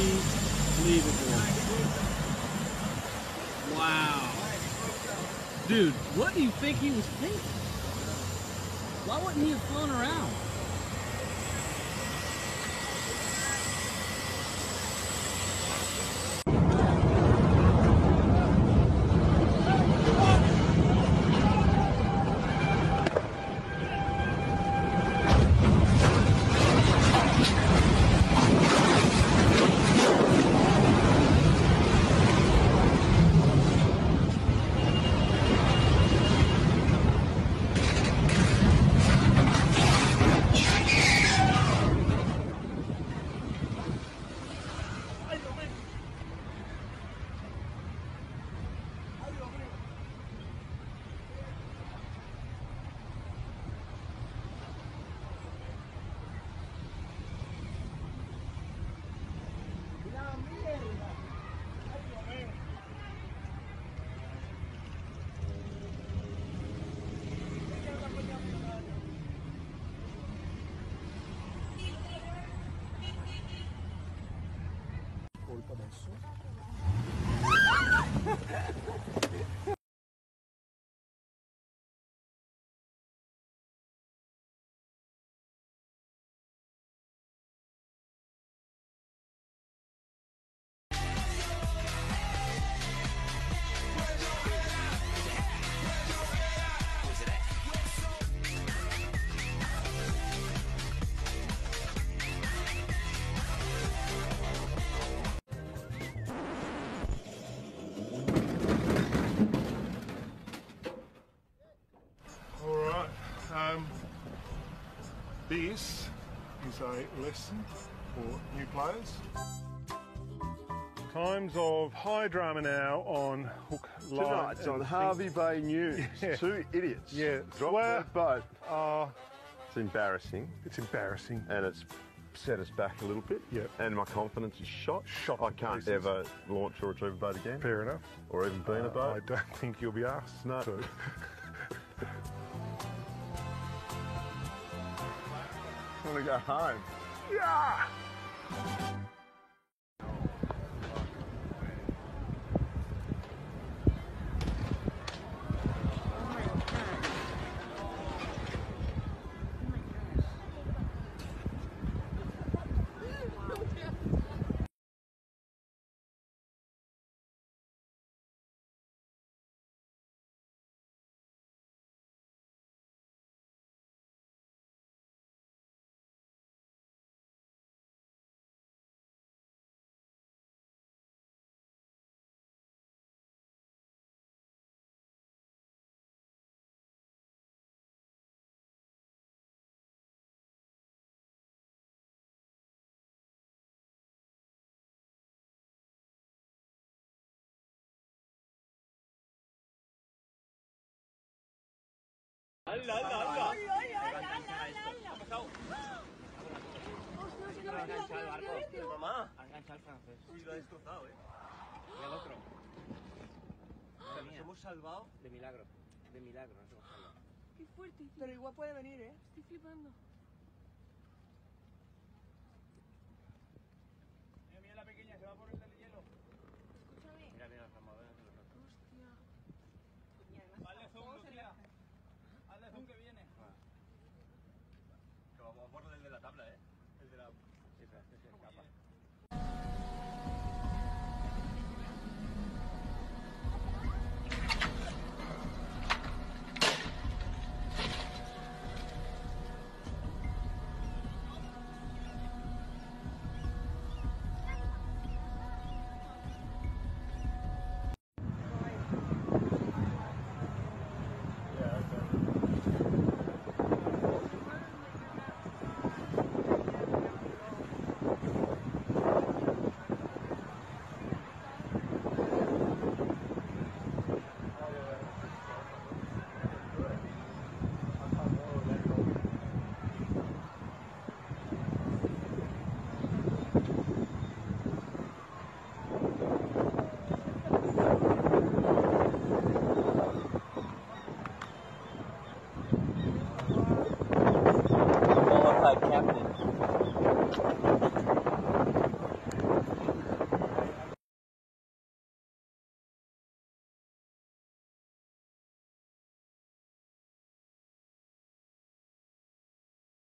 Unbelievable. Wow. Dude, what do you think he was thinking? Why wouldn't he have flown around? This is a lesson for new players. Times of high drama now on hook, line. Tonight's on Harvey Bay News. Yeah. Two idiots. Yeah. Dropped their boat. It's embarrassing. It's embarrassing. And it's set us back a little bit. Yeah. And my confidence is shot. I can't pieces. ever launch or retrieve a boat again. Fair enough. Or even be in a boat. I don't think you'll be asked. No. To. I want to go home. Yeah! Mamá, ha enganchado el francés. Sí, lo ha destrozado, Y al otro. Nos hemos salvado de milagro. De milagro nos hemos salvado. Qué fuerte. Pero igual puede venir, Estoy flipando. Mira la pequeña, se va por el del hielo. Escúchame. Mira, mira, las armaduras. Hostia. Hazle zoom, Lucía. Hazle zoom que viene. Que vamos por el de la tabla, El de la... Sí, pero este se escapa. Captain.